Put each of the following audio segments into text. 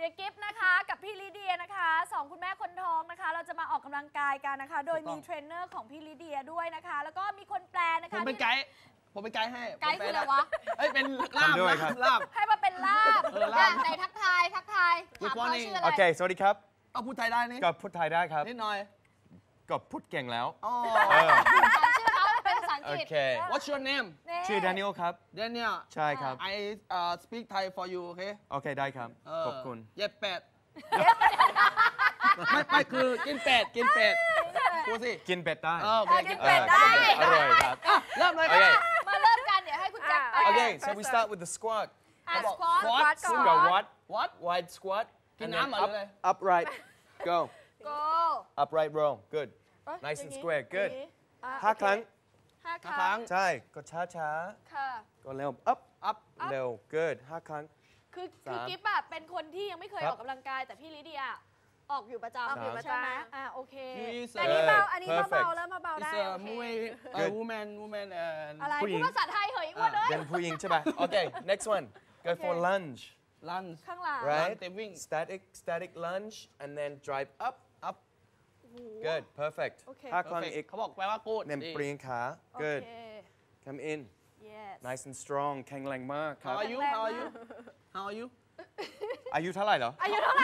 กิฟต์นะคะกับพี่ลิเดียนะคะ2คุณแม่คนท้องนะคะเราจะมาออกกำลังกายกันนะคะโดยมีเทรนเนอร์ของพี่ลิเดียด้วยนะคะแล้วก็มีคนแปลนะคะผมเป็นไกด์ให้ไกด์คืออะไรวะเป็นลาบให้มาเป็นลาบไหนทักทายถามเขาชื่ออะไรโอเคสวัสดีครับเอาพูดไทยได้นี่ก็พูดไทยได้ครับนิดหน่อยก็พูดเก่งแล้วชื่อเขาเป็นภาษาอังกฤษ What's your name ชื่อ Daniel ครับ Daniel ใช่ครับ I speak Thai for you โอเคได้ครับขอบคุณเย็บเป็ดไม่คือกินเป็ดพูดสิกินเป็ดได้กินเป็ดได้อร่อยครับเริ่มเลยครับมาเริ่มกันเดี๋ยวให้คุณแจ็ค Okay so we start with the squat squat ก็ what wide squat กินน้ำมาเลย upright go upright row good nice nice and square good 5 ครั้งใช่ก็ช้าก็เร็ว up เร็ว good 5 ครั้งคือกิฟต์แบบเป็นคนที่ยังไม่เคยออกกำลังกายแต่พี่ลิเดียออกอยู่ประจำใช่ไหมโอเคอันนี้เบาแล้วมาเบาได้ woman อะไรพูดภาษาไทยเหรออีกวันเลยเป็นผู้หญิงใช่ไหม Okay next one go for lunge ข้างหลัง right static lunge and then drive up good perfect 5 ครั้งอีกเขาบอกแปลว่า good เน้นเปลี่ยนขา good come in nice and strong แข็งแรงมากครับ How are you อายุเท่าไหร่เหรออายุเท่าไหร่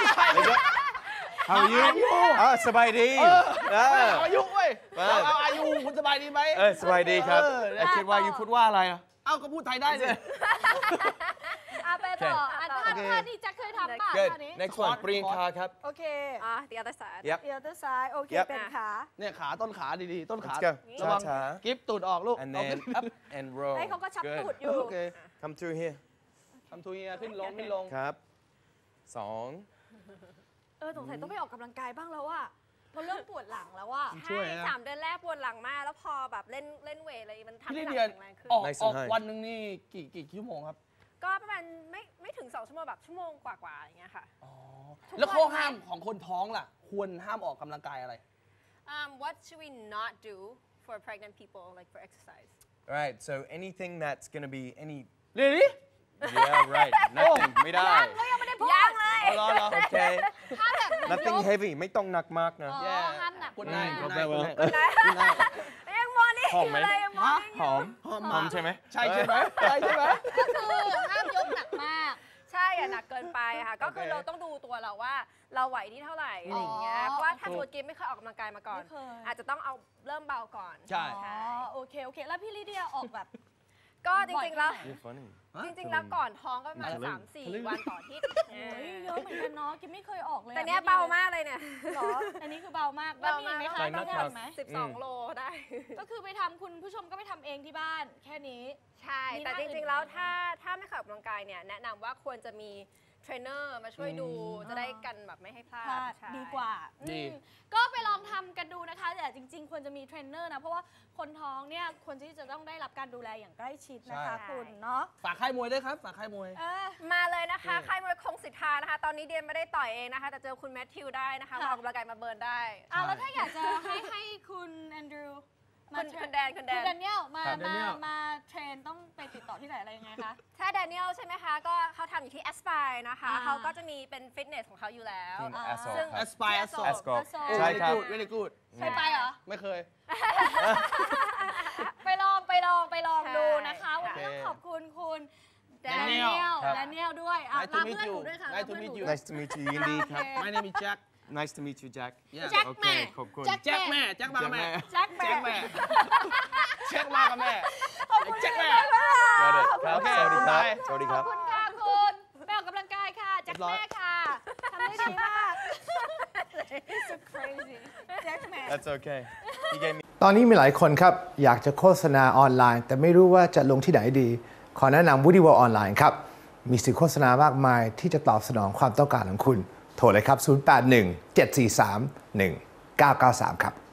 How are you สบายดีอายุเว้ยเอาอายุคุณสบายดีไหมสบายดีครับคิดว่ายูพูดว่าอะไรอ่ะก็พูดไทยได้เลยไปต่อท่าที่จะเคยทำป่ะ Good next one เปลี่ยนขาครับโอเคthe other side the other side โอเคเป็นขาเนี่ยขาต้นขาดีๆต้นขาระวังกิฟตูดออกลูก and then up and roll ให้เขาก็ชับตูดอยู่ come through here ขึ้นลงครับ2 สงสัยต้องไปออกกำลังกายบ้างแล้วว่าเพราะเริ่มปวดหลังแล้วว่าใช่3 เดือนแรกปวดหลังมากแล้วพอแบบเล่นเวทอะไรมันทำให้หลังแข็งแรงขึ้นออกวันนึงนี่กี่ชั่วโมงครับก็ประมาณไม่ถึง2 ชั่วโมงแบบชั่วโมงกว่าๆอย่างเงี้ยค่ะแล้วข้อห้ามของคนท้องล่ะควรห้ามออกกำลังกายอะไร What should we not do for pregnant people like for exercise right so anything that's gonna be any really yeah right nothing ไม่ได้ยังไม่ได้พูดเลยโอเค nothing heavy ไม่ต้องหนักมากนะห้ามหนักคุณนายยังมอนี่อะไรยังมอนี่หอมใช่ไหมใช่ไหมก็คือห้ามยกหนักมากใช่หนักเกินไปค่ะก็คือเราต้องดูตัวเราว่าเราไหวที่เท่าไหร่อะไรอย่างเงี้ยเพราะว่าถ้าสมมติกิฟไม่เคยออกกำลังกายมาก่อนอาจจะต้องเอาเริ่มเบาก่อนใช่โอเคแล้วพี่ลิเดียออกแบบก็จริงๆแล้วก่อนท้องก็ประมาณ3-4 วันต่ออาทิตย์เยอะเหมือนกันเนาะกิฟไม่เคยออกเลยแต่เนี้ยเบามากเลยเนี่ยหรออันนี้คือเบามากแล้วมีไหมคะต้องทำไหม 12 โลได้ก็คือไปทำคุณผู้ชมก็ไปทำเองที่บ้านแค่นี้ใช่แต่จริงๆแล้วถ้าไม่เคยออกกำลังกายเนี่ยแนะนำว่าควรจะมีเทรนเนอร์มาช่วยดูจะได้กันแบบไม่ให้พลาดดีกว่าก็ไปลองทำกันดูนะคะแต่จริงๆควรจะมีเทรนเนอร์นะเพราะว่าคนท้องเนี่ยควรที่จะต้องได้รับการดูแลอย่างใกล้ชิดนะคะคุณเนาะฝากค่ายมวยด้วยครับฝากค่ายมวยมาเลยนะคะค่ายมวยคงสิทธานะคะตอนนี้เดียนไม่ได้ต่อยเองนะคะแต่เจอคุณแมทธิวได้นะคะออกกำลังกายมาเบิร์นได้แล้วถ้าอยากจะให้คุณแอนดรูว์คุณแดเนียลมาเทรนต้องไปติดต่อที่ไหนอะไรยังไงคะถ้าแดเนียลใช่ไหมคะก็เขาทำอยู่ที่แอสไพร์นะคะเขาก็จะมีเป็นฟิตเนสของเขาอยู่แล้วซึ่งแอสไพร์ใช่ครับ very good เคยไปเหรอไม่เคยไปลองดูนะคะวันนี้ต้องขอบคุณคุณแดเนียลด้วยลาเพื่อนหนูด้วยค่ะ Nice to meet you ยินดีครับ My name is Jack Nice to meet you Jack แม่ขอบคุณแจ็คมากับแม่แจ็คมากับแม่แจ็คแม่สวัสดีครับขอบคุณค่ะคุณไปออกกำลังกายค่ะแจ็คแม่ค่ะทำได้ดีมาก It's so crazy แจ็คแม่ That's okay ตอนนี้มีหลายคนครับอยากจะโฆษณาออนไลน์แต่ไม่รู้ว่าจะลงที่ไหนดีขอแนะนำ Woody World ออนไลน์ครับมีสื่อโฆษณามากมายที่จะตอบสนองความต้องการของคุณโทรเลยครับ 081 743 1993 ครับ